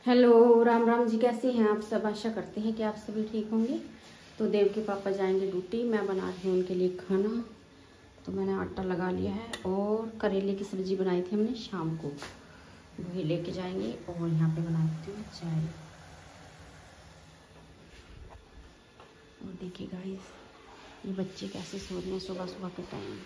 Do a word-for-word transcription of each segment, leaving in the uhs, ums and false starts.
Hello, Ram Ram ji. कैसे हैं आप सब? आशा करते हैं कि आप सभी ठीक होंगे। तो देव के पापा जाएंगे ड्यूटी, मैं बना रही हूँ उनके लिए खाना। तो मैंने आटा लगा लिया है और करेले की सब्ज़ी बनाई थी हमने शाम को, वही लेके जाएंगे। और यहाँ पे बनाती हूँ चाय। और देखिए गाइस, ये बच्चे कैसे सो रहे हैं सुबह सुबह के टाइम।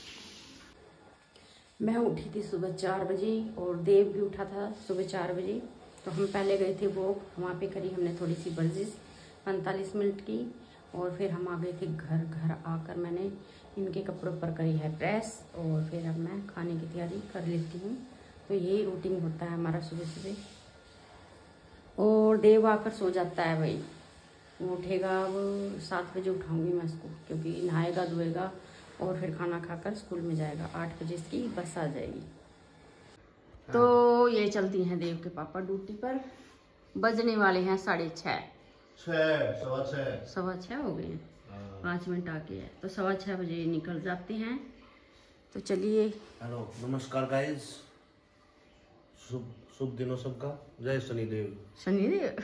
मैं उठी थी सुबह चार बजे और देव भी उठा था सुबह चार बजे। तो हम पहले गए थे वॉक, वहाँ पे करी हमने थोड़ी सी वर्जिश पैंतालीस मिनट की। और फिर हम आ गए थे घर। घर आकर मैंने इनके कपड़ों पर करी है प्रेस और फिर अब मैं खाने की तैयारी कर लेती हूँ। तो यही रूटीन होता है हमारा सुबह सुबह। और देव आकर सो जाता है भाई, वो उठेगा। अब सात बजे उठाऊँगी मैं इसको, क्योंकि नहाएगा धोएगा और फिर खाना खाकर स्कूल में जाएगा। आठ बजे इसकी बस आ जाएगी। तो ये चलती हैं देव के पापा ड्यूटी पर। बजने वाले हैं साढ़े छः छः सवा छः सवा छः हो गए हैं। पाँच मिनट आके है तो सवा छः बजे निकल जाते हैं। तो चलिए। हेलो, नमस्कार गाइस, शुभ शुभ दिनों सबका। जय शनिदेव। शनिदेव।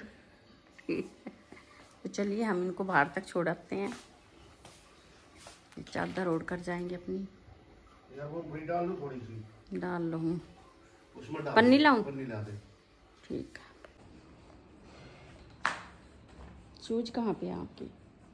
तो चलिए हम इनको बाहर तक छोड़ आते हैं। चादर ओढ़ कर जाएंगे अपनी। यार वो बड़ी डाल लो, थोड़ी सी डाल लो हूँ, उसमें डाल, पन्नी लाऊं? पन्नी ला दे। ठीक है। शूज कहाँ पे है आपकी?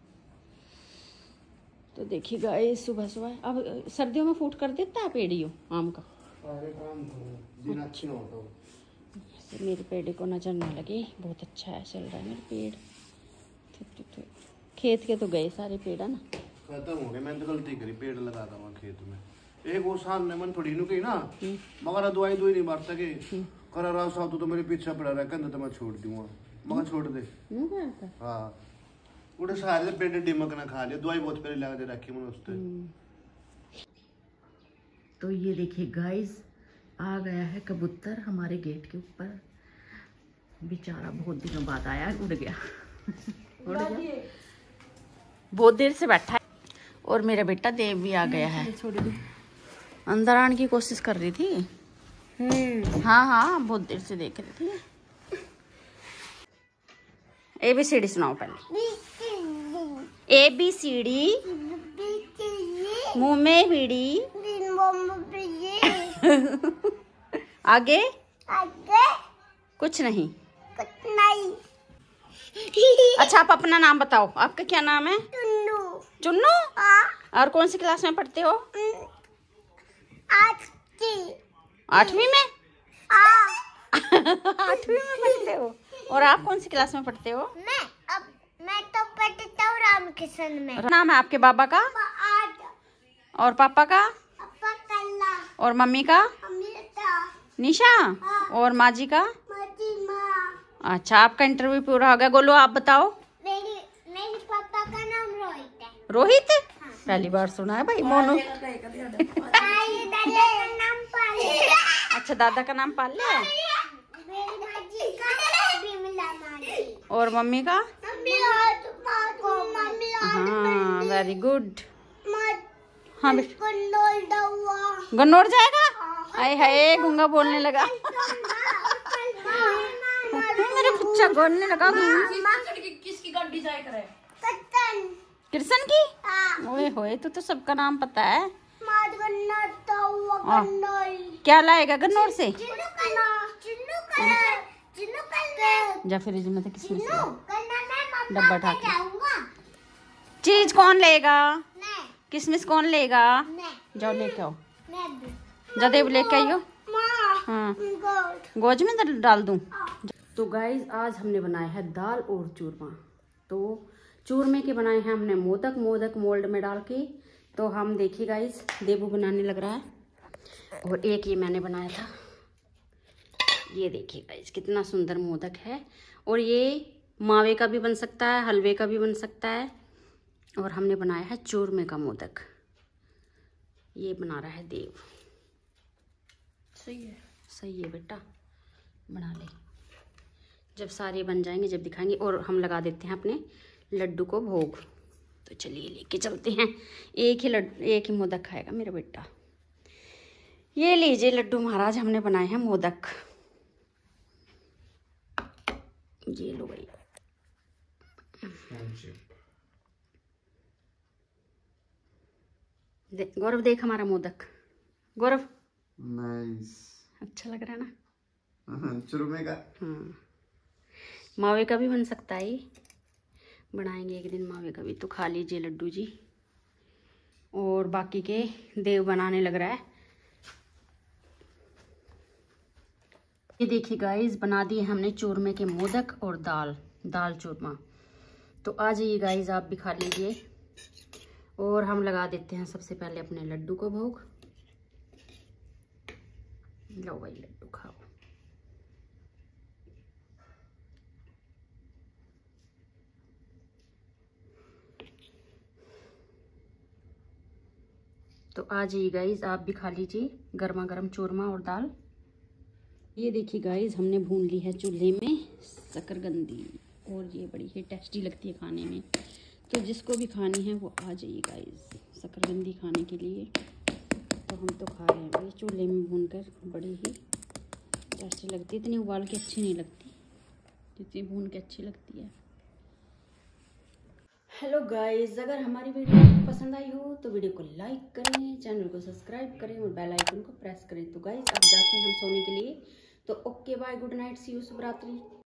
तो देखिए गाइस, सुबह सुबह अब सर्दियों में फूट कर देता है पेड़ियों आम का। सारे काम दिन अच्छी ना होता। मेरे पेड़ को नजर ना लगे, बहुत अच्छा है चल रहा है मेरे पेड़। थु, थु, थु। खेत के तो गए सारे पेड़ है ना, खत्म हो गए। मैंने तो गलती करी, पेड़ लगा था वहाँ खेत में। एक वो सामने मन थोड़ी नु कही ना, मगर दवाई दवाई नहीं मार सके। करा रहा साहब तो मेरे पीछे पड़ा रहा, कहते तो मैं छोड़ दूंगा। मगर छोड़ दे। हाँ, उड़े सारे पेड़ डिमक ना खा लिया, दवाई बहुत पहले लगा दे रखी मैंने उससे। तो ये देखिए गाइस, आ गया है कबूतर हमारे गेट के ऊपर। बेचारा बहुत दिनों बाद आया, उड़ गया। उड़ गया, बहुत देर से बैठा है। और मेरा बेटा देव भी आ गया है। अंदर आने की कोशिश कर रही थी। हाँ हाँ, बहुत देर से देख रही थी। ए बी सी डी सुनाओ पहले। ए बी सी डी, मुंह में बीड़ी, आगे आगे कुछ नहीं। कुछ नहीं। अच्छा, आप अपना नाम बताओ, आपका क्या नाम है? चुन्नू। चुन्नू? हाँ। और कौन सी क्लास में पढ़ते हो? आज की आठवीं में? हाँ। आठवीं में पढ़ते हो। और आप कौन सी क्लास में पढ़ते हो? मैं अब मैं तो पढ़ता हूँ रामकृष्ण में। नाम है आपके बाबा का? आज। और पापा का? पापा कल्ला। और मम्मी का? अमृता। निशा। हाँ। और माँ जी का? मती माँ। अच्छा, आपका इंटरव्यू पूरा हो गया। गोलो, आप बताओ। मेरी मेरे पापा का नाम रोहित है। रोहित? हाँ। पहली बार सुना है भाई। मोनू? दादा का नाम पाले। अच्छा, दादा का नाम पाल लिया। मेरी माँ जी का बिमला माँ जी। और मम्मी का? मम्मी आज मम्मी आज हाँ, वेरी गुड। मत हाँ बेटा, कंडोल दवा। गन्नौर जाएगा? आए हाय, गुंगा बोलने लगा। मेरा बच्चा बोलने लगा। किसकी गड्डी जाए करे? कत्तन। कृष्ण की? हाँ। ओए होए, तो तो सबका नाम पता है। माद गन्नौर दवा हाँ। कंडोल। क्या लाएगा गन्नौर से? Chinnu colour Chinnu colour Chinnu colour जा फ्रिज में से किसमें चिन्नू कलर मैं डब्बा ढाक के जाऊंगा। चीज कौन लेगा? मैं किसमिस कौन लेगा? मैं जाओ लेके आओ। मैं भी। जा देव लेके आइयो। माँ। हाँ, गोद। गोज में दल- डाल दूं। तो गाइज, आज हमने बनाया है दाल और चूरमा। तो चूरमे के बनाए हैं हमने मोदक। मोदक मोल्ड में डाल के। तो हम देखिए गाइज, देवू बनाने लग रहा है। और एक ये मैंने बनाया था। ये देखिए गाइज, कितना सुंदर मोदक है। और ये मावे का भी बन सकता है, हलवे का भी बन सकता है। और हमने बनाया है चूरमे का मोदक। ये बना रहा है देव। सही है। सही है बेटा, बना ले। जब सारे बन जाएंगे जब दिखाएंगे। और हम लगा देते हैं अपने लड्डू को भोग। तो चलिए लेके चलते हैं। एक ही लड्डू, एक ही मोदक खाएगा मेरा बेटा। ये लीजिए लड्डू महाराज, हमने बनाए हैं मोदक। ये लो भाई। दे, गौरव देख हमारा मोदक। गौरव नाइस, अच्छा लग रहा है ना? चूरमे का। हाँ, मावे का भी बन सकता है, बनाएंगे एक दिन मावे का भी। तो खा लीजिए लड्डू जी। और बाकी के देव बनाने लग रहा है। ये देखिए गाइस, बना दिए हमने चूरमे के मोदक और दाल दाल चूरमा। तो आ जाइए गाइस, आप भी खा लीजिए। और हम लगा देते हैं सबसे पहले अपने लड्डू को भोग। लो भाई लड्डू खाओ। तो आ जाइए गाइस, आप भी खा लीजिए गर्मा गर्म चूरमा और दाल। ये देखिए गाइस, हमने भून ली है चूल्हे में शकरकंदी, और ये बड़ी ही टेस्टी लगती है खाने में। तो जिसको भी खानी है वो आ जाइए गाइस शकरकंदी खाने के लिए। तो हम तो खा रहे हैं भाई चूल्हे में भूनकर, बड़ी ही टेस्टी लगती है। इतनी उबाल के अच्छी नहीं लगती जितनी भून के अच्छी लगती है। हेलो गाइस, अगर हमारी वीडियो आपको पसंद आई हो तो वीडियो को लाइक करें, चैनल को सब्सक्राइब करें और बेल आइकन को प्रेस करें। तो गाइस अब जाते हैं हम सोने के लिए। तो okay bye, good night, see you, शुभ रात्रि।